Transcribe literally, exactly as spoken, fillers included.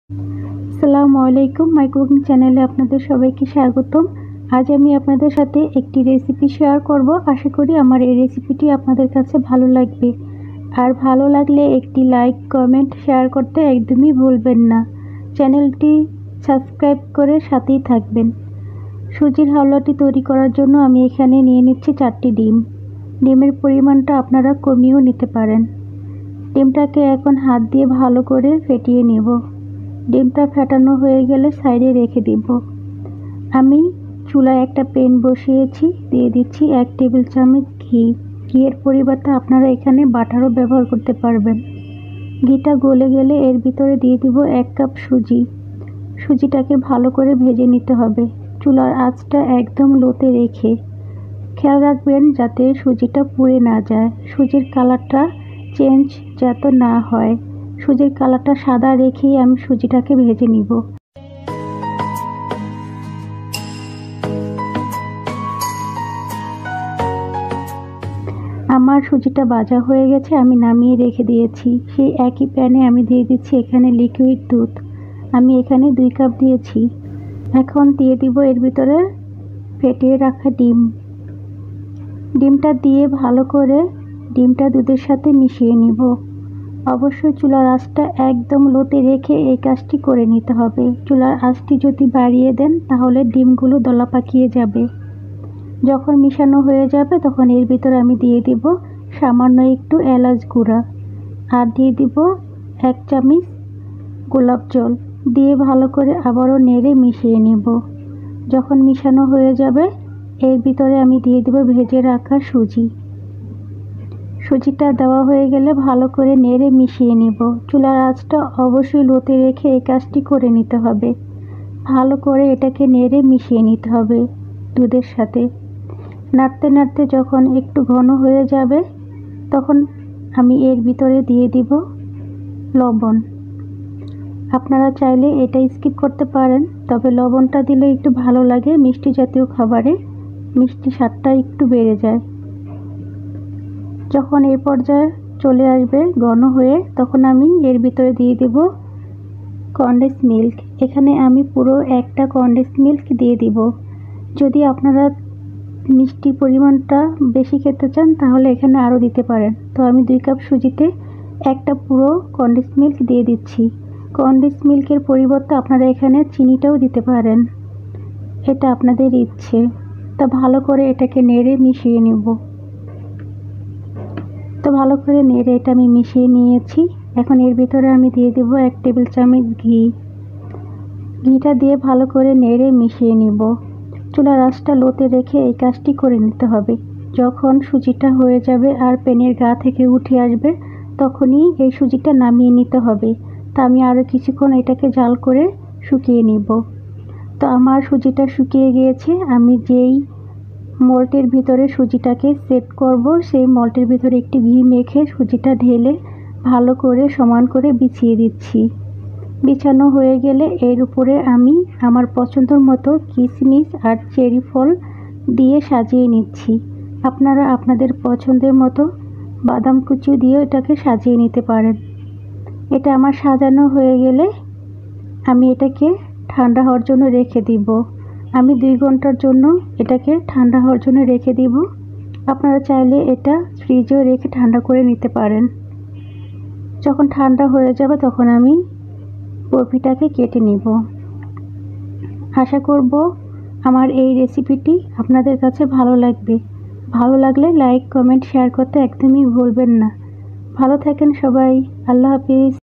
আসসালামু আলাইকুম, my cooking চ্যানেলে আপনাদের সবাইকে স্বাগতম। আজ আমি আপনাদের সাথে একটি রেসিপি শেয়ার করব। আশা করি আমার এই রেসিপিটি আপনাদের কাছে ভালো লাগবে। আর ভালো লাগলে একটি লাইক, কমেন্ট, শেয়ার করতে একদমই ভুলবেন না। চ্যানেলটি সাবস্ক্রাইব করে সাথেই থাকবেন। সুজির হালুয়াটি তৈরি করার জন্য আমি এখানে নিয়ে নিচ্ছি চারটি ডিম। ডিমের পরিমাণটা আপনারা কমিয়েও নিতে পারেন। ডিমটাকে এখন হাত দিয়ে ভালো করে ফেটিয়ে নেব। ডিমটা ফেটানো হয়ে গেলে সাইডে রেখে দিব। আমি চুলায় একটা প্যান বসিয়েছি, দিয়ে দিচ্ছি এক টেবিল চামচ ঘি। ঘিয়ের পরিবর্তে আপনারা এখানে বাটারও ব্যবহার করতে পারবেন। ঘিটা গলে গেলে এর ভিতরে দিয়ে দিব এক কাপ সুজি। সুজিটাকে ভালো করে ভেজে নিতে হবে। চুলার আঁচটা একদম লোতে রেখে খেয়াল রাখবেন যাতে সুজিটা পুড়ে না যায়, সুজির কালারটা চেঞ্জ যাতে না হয়। সুজির কালারটা সাদা রেখেই আমি সুজিটাকে ভেজে নিব। আমার সুজিটা ভাজা হয়ে গেছে, আমি নামিয়ে রেখে দিয়েছি। সেই একই প্যানে আমি দিয়ে দিচ্ছি এখানে লিকুইড দুধ। আমি এখানে দুই কাপ দিয়েছি। এখন দিয়ে দিব এর ভিতরে ফেটিয়ে রাখা ডিম। ডিমটা দিয়ে ভালো করে ডিমটা দুধের সাথে মিশিয়ে নিব। অবশ্যই চুলার আঁচটা একদম লোতে রেখে এই কাজটি করে নিতে হবে। চুলার আঁচটি যদি বাড়িয়ে দেন তাহলে ডিমগুলো দলা পাকিয়ে যাবে। যখন মিশানো হয়ে যাবে তখন এর ভিতরে আমি দিয়ে দিব সামান্য একটু এলাচ গুঁড়া আর দিয়ে দিব এক চামচ গোলাপ জল। দিয়ে ভালো করে আবারও নেড়ে মিশিয়ে নেব। যখন মিশানো হয়ে যাবে এর ভিতরে আমি দিয়ে দিব ভেজে রাখা সুজি। সুজিটা দেওয়া হয়ে গেলে ভালো করে নেড়ে মিশিয়ে নেব। চুলার আঁচটা অবশ্যই লোতে রেখে এই কাজটি করে নিতে হবে। ভালো করে এটাকে নেড়ে মিশিয়ে নিতে হবে দুধের সাথে। নাড়তে নাড়তে যখন একটু ঘন হয়ে যাবে তখন আমি এর ভিতরে দিয়ে দিব লবণ। আপনারা চাইলে এটা স্কিপ করতে পারেন, তবে লবণটা দিলে একটু ভালো লাগে। মিষ্টি জাতীয় খাবারে মিষ্টি স্বাদটা একটু বেড়ে যায়। যখন এই পর্যায়ে চলে আসবে ঘন হয়ে তখন আমি এর ভিতরে দিয়ে দেব কনডেন্স মিল্ক। এখানে আমি পুরো একটা কনডেন্স মিল্ক দিয়ে দিব। যদি আপনারা মিষ্টির পরিমাণটা বেশি খেতে চান তাহলে এখানে আরও দিতে পারেন। তো আমি দুই কাপ সুজিতে একটা পুরো কনডেন্স মিল্ক দিয়ে দিচ্ছি। কনডেন্স মিল্কের পরিবর্তে আপনারা এখানে চিনিটাও দিতে পারেন, এটা আপনাদের ইচ্ছে। তা ভালো করে এটাকে নেড়ে মিশিয়ে নেব। তো ভালো করে নেড়ে এটা আমি মিশিয়ে নিয়েছি। এখন এর ভিতরে আমি দিয়ে দেব এক টেবিল চামচ ঘি। ঘিটা দিয়ে ভালো করে নেড়ে মিশিয়ে নিব। চুলার আঁচটা লোতে রেখে এই কাজটি করে নিতে হবে। যখন সুজিটা হয়ে যাবে আর প্যানের গা থেকে উঠে আসবে তখনই এই সুজিটা নামিয়ে নিতে হবে। তা আমি আরও কিছুক্ষণ এটাকে জাল করে শুকিয়ে নিব। তো আমার সুজিটা শুকিয়ে গিয়েছে। আমি যেই মল্টের ভিতরে সুজিটাকে সেট করব সেই মল্টের ভিতরে একটি ঘি মেখে সুজিটা ঢেলে ভালো করে সমান করে বিছিয়ে দিচ্ছি। বিছানো হয়ে গেলে এর উপরে আমি আমার পছন্দের মতো কিশমিশ আর চেরি ফল দিয়ে সাজিয়ে নিচ্ছি। আপনারা আপনাদের পছন্দের মতো বাদাম কুচি দিয়ে এটাকে সাজিয়ে নিতে পারেন। এটা আমার সাজানো হয়ে গেলে আমি এটাকে ঠান্ডা হওয়ার জন্য রেখে দিব। আমি দুই ঘন্টার জন্য এটাকে ঠান্ডা হওয়ার জন্য রেখে দিব। আপনারা চাইলে এটা ফ্রিজেও রেখে ঠান্ডা করে নিতে পারেন। যখন ঠান্ডা হয়ে যাবে তখন আমি বরফিটাকে কেটে নিব। আশা করব আমার এই রেসিপিটি আপনাদের কাছে ভালো লাগবে। ভালো লাগলে লাইক, কমেন্ট, শেয়ার করতে একদমই ভুলবেন না। ভালো থাকেন সবাই। আল্লাহ হাফিজ।